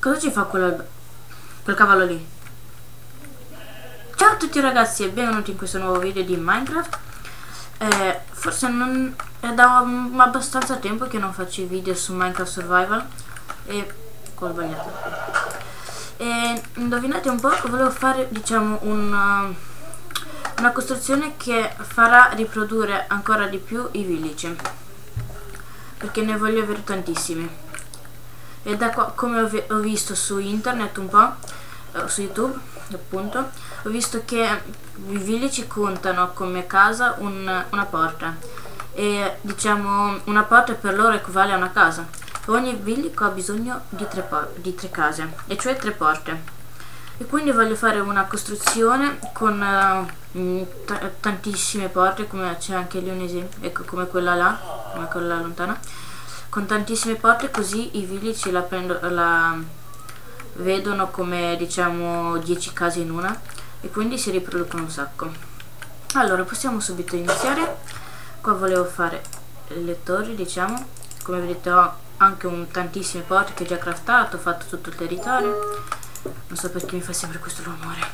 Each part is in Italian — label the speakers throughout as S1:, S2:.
S1: Cosa ci fa quel cavallo lì? Ciao a tutti ragazzi e benvenuti in questo nuovo video di Minecraft. Forse non è da abbastanza tempo che non faccio i video su Minecraft Survival e col bagnato. E indovinate un po', volevo fare diciamo una costruzione che farà riprodurre ancora di più i village, perché ne voglio avere tantissimi. E da qua, come ho visto su internet un po', su YouTube appunto, ho visto che i village contano come casa una porta, e diciamo una porta per loro equivale a una casa. Ogni village ha bisogno di tre case, e cioè 3 porte. E quindi voglio fare una costruzione con tantissime porte, come c'è anche lì un esempio, ecco, come quella là, come quella lontana, con tantissime porte, così i village la vedono come diciamo 10 case in una, e quindi si riproducono un sacco. Allora possiamo subito iniziare. Qua volevo fare le torri, diciamo, come vedete ho anche tantissime porte che ho già craftato, ho fatto tutto il territorio. Non so perché mi fa sempre questo rumore.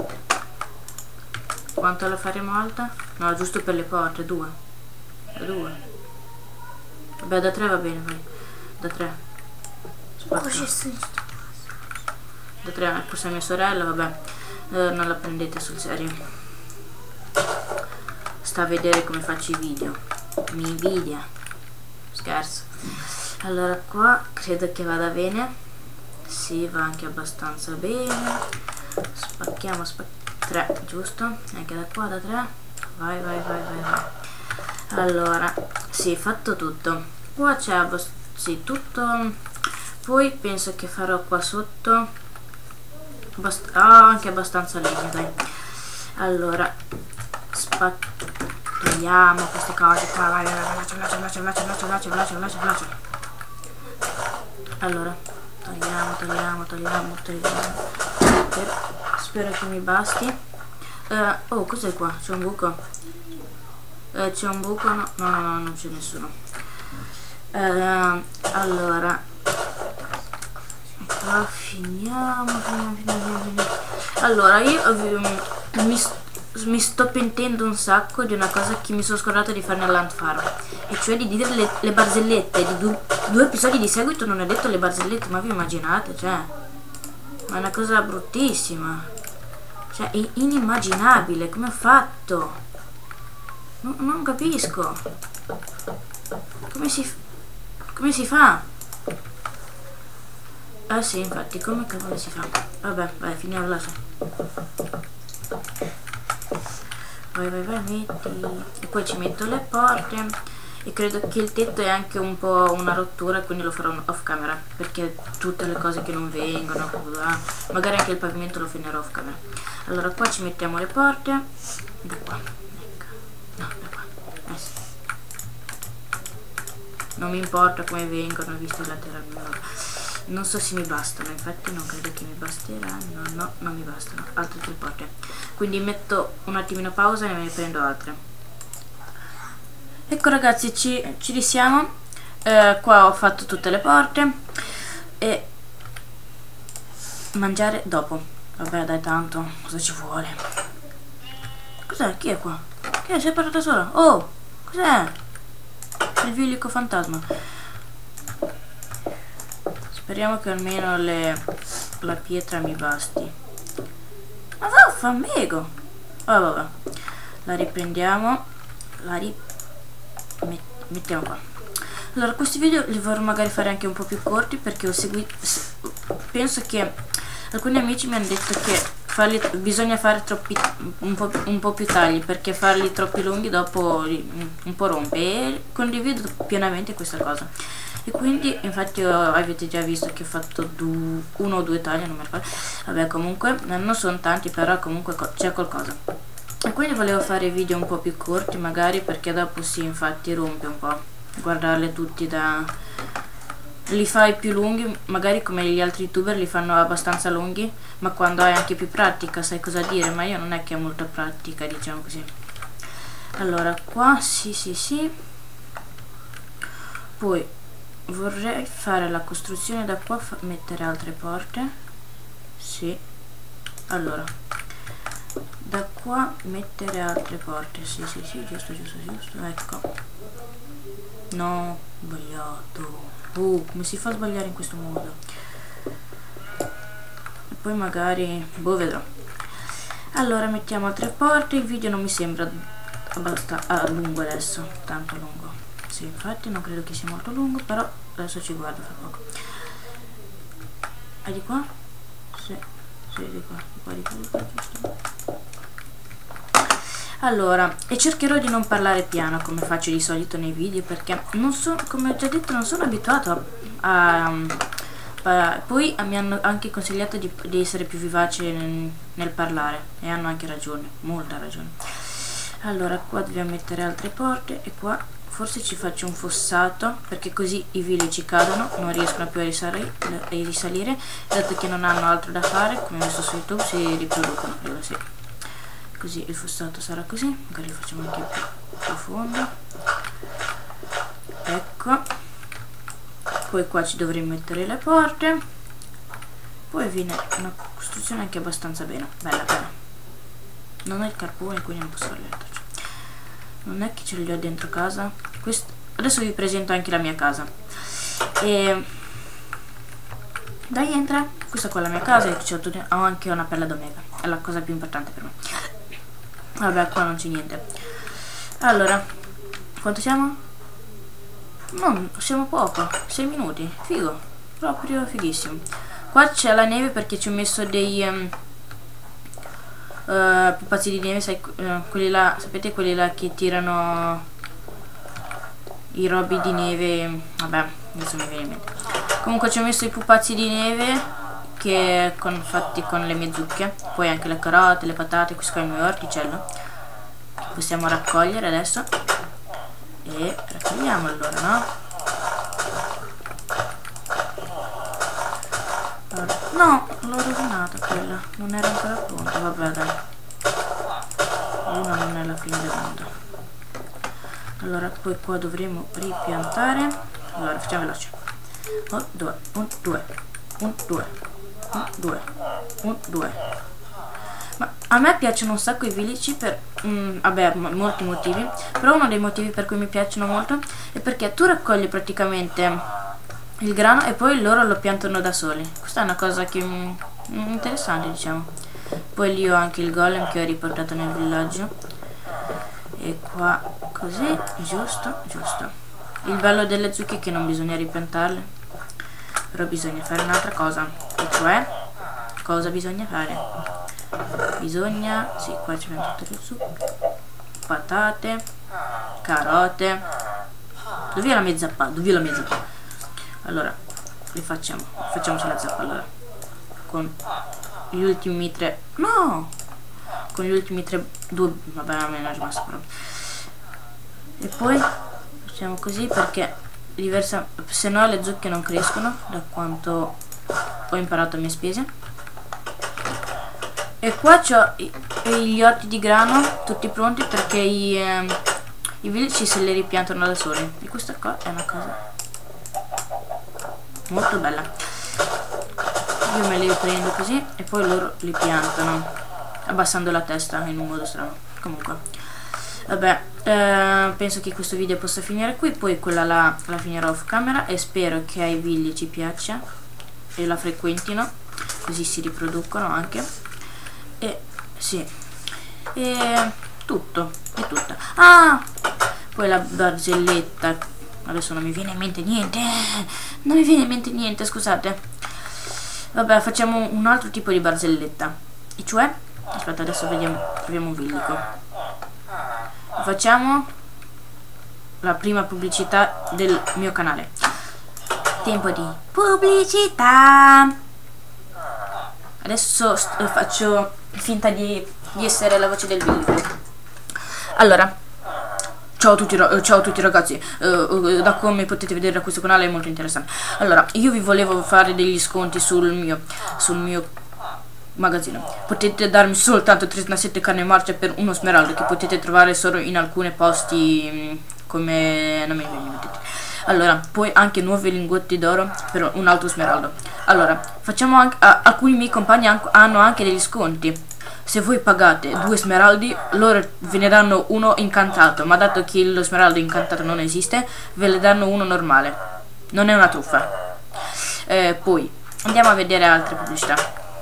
S1: Quanto la faremo alta? No, giusto per le porte, 2. Da 2. Vabbè, da 3 va bene, vai. Da 3. Da 3, questa è mia sorella, vabbè. Non la prendete sul serio. Sta a vedere come faccio i video. Mi invidia. Scherzo. Allora qua credo che vada bene. Sì, va anche abbastanza bene. Spacchiamo, 3, giusto? Anche da qua, da 3. Vai. Allora, sì, fatto tutto. Qua c'è sì, tutto. Poi penso che farò qua sotto anche abbastanza legno, dai. Allora, togliamo queste cose qua, vai, veloce. Allora, togliamo. Spero che mi basti. Oh, cos'è qua? C'è un buco? C'è un buco? No, non c'è nessuno. Allora, qua finiamo. Allora, io mi sto pentendo un sacco di una cosa che mi sono scordata di fare nell'Ant Farm, e cioè di dire le barzellette. Di 2 episodi di seguito non ho detto le barzellette, ma vi immaginate? Cioè, ma è una cosa bruttissima, cioè è inimmaginabile. Come ho fatto? Non capisco come si fa. Ah sì, infatti, come cavolo si fa? Vabbè, vai, finiamo là. Vai, metti. E poi ci metto le porte. E credo che il tetto è anche un po' una rottura, quindi lo farò off camera, perché tutte le cose che non vengono, magari anche il pavimento lo finirò off camera. Allora qua ci mettiamo le porte. Da qua, ecco. No, da qua. Sì. Non mi importa come vengono, visto il laterale. Non so se mi bastano, infatti non credo che mi basteranno. No, non mi bastano. Altre 3 porte. Quindi metto un attimino pausa e ne prendo altre. Ecco ragazzi, ci risiamo. Qua ho fatto tutte le porte. E mangiare dopo. Vabbè, dai, tanto cosa ci vuole? Cos'è? Chi è qua? Chi è? Sei parlata sola? Oh, cos'è? Il vilico fantasma. Speriamo che almeno la pietra mi basti. Ma vaffanmego! Oh, vabbè. La riprendiamo. Mettiamo qua. Allora, questi video li vorrò magari fare anche un po' più corti, perché ho seguito. Penso che alcuni amici mi hanno detto che bisogna fare un po' più tagli, perché farli troppi lunghi dopo un po' rompe, e condivido pienamente questa cosa. E quindi infatti avete già visto che ho fatto 1 o 2 tagli, non mi ricordo. Vabbè, comunque non sono tanti, però comunque c'è qualcosa. E quindi volevo fare video un po' più corti magari, perché dopo sì, infatti rompe un po' guardarli tutti li fai più lunghi, magari come gli altri youtuber li fanno abbastanza lunghi, ma quando hai anche più pratica sai cosa dire. Ma io non è che ho molta pratica, diciamo così. Allora qua sì. Poi vorrei fare la costruzione da qua, mettere altre porte. Sì, allora da qua mettere altre porte. Sì, giusto, ecco. No, sbagliato. Come si fa a sbagliare in questo modo? E poi magari, boh, vedrò. Allora mettiamo altre porte. Il video non mi sembra abbastanza lungo adesso, tanto lungo. Sì, infatti non credo che sia molto lungo, però adesso ci guardo fra poco. Di qua? Sì, di qua, giusto. Allora, e cercherò di non parlare piano come faccio di solito nei video, perché non so, come ho già detto, non sono abituato poi mi hanno anche consigliato di essere più vivace nel parlare, e hanno anche ragione, molta ragione. Allora, qua dobbiamo mettere altre porte, e qua forse ci faccio un fossato, perché così i village cadono, non riescono più a risalire, dato che non hanno altro da fare, come ho visto su YouTube, si riproducono, credo, sì. Così il fossato sarà così, magari lo facciamo anche più profondo. Ecco, poi qua ci dovremo mettere le porte, poi viene una costruzione anche abbastanza bella. Non ho il carpone, quindi non posso letterci. Non è che ce li ho dentro casa. Adesso vi presento anche la mia casa. Dai, entra. Questa qua è la mia casa e ho anche una pella d'omega, è la cosa più importante per me. Vabbè, qua non c'è niente. Allora, quanto siamo? Non, siamo poco, 6 minuti, figo, proprio fighissimo. Qua c'è la neve perché ci ho messo dei pupazzi di neve, sai, quelli là, sapete, quelli là che tirano i robi di neve. Vabbè, adesso mi viene in mente. Comunque ci ho messo i pupazzi di neve fatti con le mie zucche, poi anche le carote, le patate. Questo qua è il mio orticello, possiamo raccogliere adesso, e raccogliamo allora, no? No, l'ho rovinata quella, non era ancora pronta. Vabbè, dai, una non è la fine del mondo. Allora, poi qua dovremo ripiantare. Allora, facciamo veloce. 1, 2, 1, 2, 1, 2, 1, 2, 1, 2. Ma a me piacciono un sacco i village per vabbè, molti motivi, però uno dei motivi per cui mi piacciono molto è perché tu raccogli praticamente il grano e poi loro lo piantano da soli. Questa è una cosa che interessante, diciamo. Poi lì ho anche il golem che ho riportato nel villaggio, e qua così, giusto. Il bello delle zucche è che non bisogna ripiantarle, però bisogna fare un'altra cosa, e cioè, cosa bisogna fare? Bisogna, sì, qua ci metto tutte le zucche, patate, carote. Dov'è la mia zappa? Allora, facciamoci la zappa, allora, con gli ultimi 3, no! Con gli ultimi 2, vabbè, a me non è rimasto proprio. E poi facciamo così, perché se no le zucche non crescono, da quanto ho imparato a mie spese. E qua ho gli orti di grano tutti pronti, perché i village se li ripiantano da soli, e questa qua è una cosa molto bella. Io me li prendo così e poi loro li piantano abbassando la testa in un modo strano. Comunque vabbè, penso che questo video possa finire qui, poi quella la finirò off camera, e spero che ai village ci piaccia e la frequentino, così si riproducono anche. E sì, e tutto, è tutta. Ah, poi la barzelletta, adesso non mi viene in mente niente, scusate. Vabbè, facciamo un altro tipo di barzelletta, e cioè, aspetta, adesso proviamo un villico. Facciamo la prima pubblicità del mio canale. Tempo di pubblicità. Adesso faccio finta di essere la voce del villico. Allora, ciao a tutti ragazzi, da come potete vedere da questo canale è molto interessante. Allora, io vi volevo fare degli sconti sul mio magazzino. Potete darmi soltanto 37 canne marcia per uno smeraldo, che potete trovare solo in alcuni posti, come non mi viene in mente. Allora, poi anche nuovi lingotti d'oro per un altro smeraldo. Allora, facciamo anche, alcuni miei compagni hanno anche degli sconti. Se voi pagate 2 smeraldi, loro ve ne danno uno incantato, ma dato che lo smeraldo incantato non esiste, ve ne danno uno normale. Non è una truffa. Poi andiamo a vedere altre pubblicità.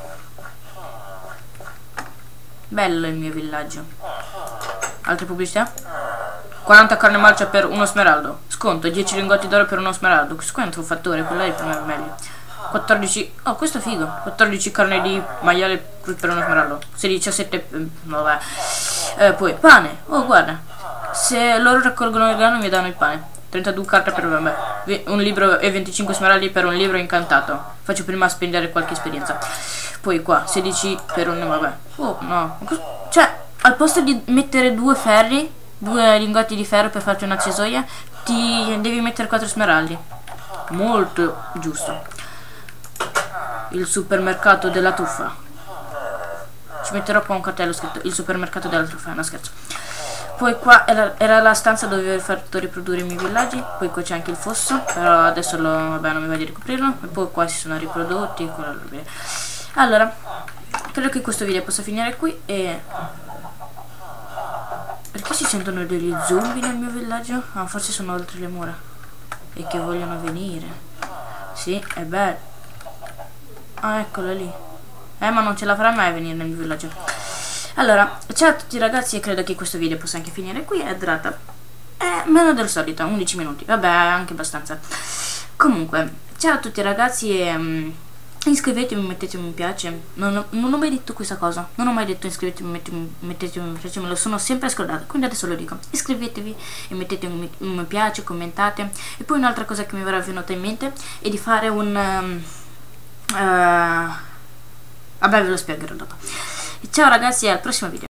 S1: Bello il mio villaggio. Altre pubblicità? 40 carne marcia per uno smeraldo. Sconto 10 lingotti d'oro per uno smeraldo. Questo qua è un truffatore, quello è per me meglio. 14. Oh, questo è figo. 14 carne di maiale per uno smeraldo. 17. Vabbè. Poi pane. Oh, guarda. Se loro raccolgono il grano mi danno il pane. 32 carte per vabbè. Un libro e 25 smeraldi per un libro incantato. Faccio prima spendere qualche esperienza. Poi qua 16 per un vabbè. Oh, no. Cioè, al posto di mettere 2 ferri, 2 lingotti di ferro per farti una cesoia, ti devi mettere 4 smeraldi. Molto giusto. Il supermercato della truffa. Ci metterò qua un cartello scritto il supermercato della truffa, no scherzo. Poi qua era la stanza dove ho fatto riprodurre i miei villaggi. Poi qua c'è anche il fosso, però adesso vabbè, non mi va di ricoprirlo. E poi qua si sono riprodotti. Allora, credo che questo video possa finire qui. E perché si sentono degli zombie nel mio villaggio? Ah, forse sono oltre le mura e che vogliono venire. Sì, è bello. Ah, eccola lì. Ma non ce la farà mai a venire nel mio villaggio. Allora, ciao a tutti ragazzi, e credo che questo video possa anche finire qui. È durata meno del solito, 11 minuti. Vabbè, anche abbastanza. Comunque, ciao a tutti ragazzi e iscrivetevi, mettete un mi piace. Non ho mai detto questa cosa. Non ho mai detto iscrivetevi, mettete un mi piace. Me lo sono sempre scordato. Quindi adesso lo dico. Iscrivetevi e mettete un mi piace, commentate. E poi un'altra cosa che mi verrà venuta in mente è di fare un... vabbè, ve lo spiegherò dopo. Ciao ragazzi e al prossimo video.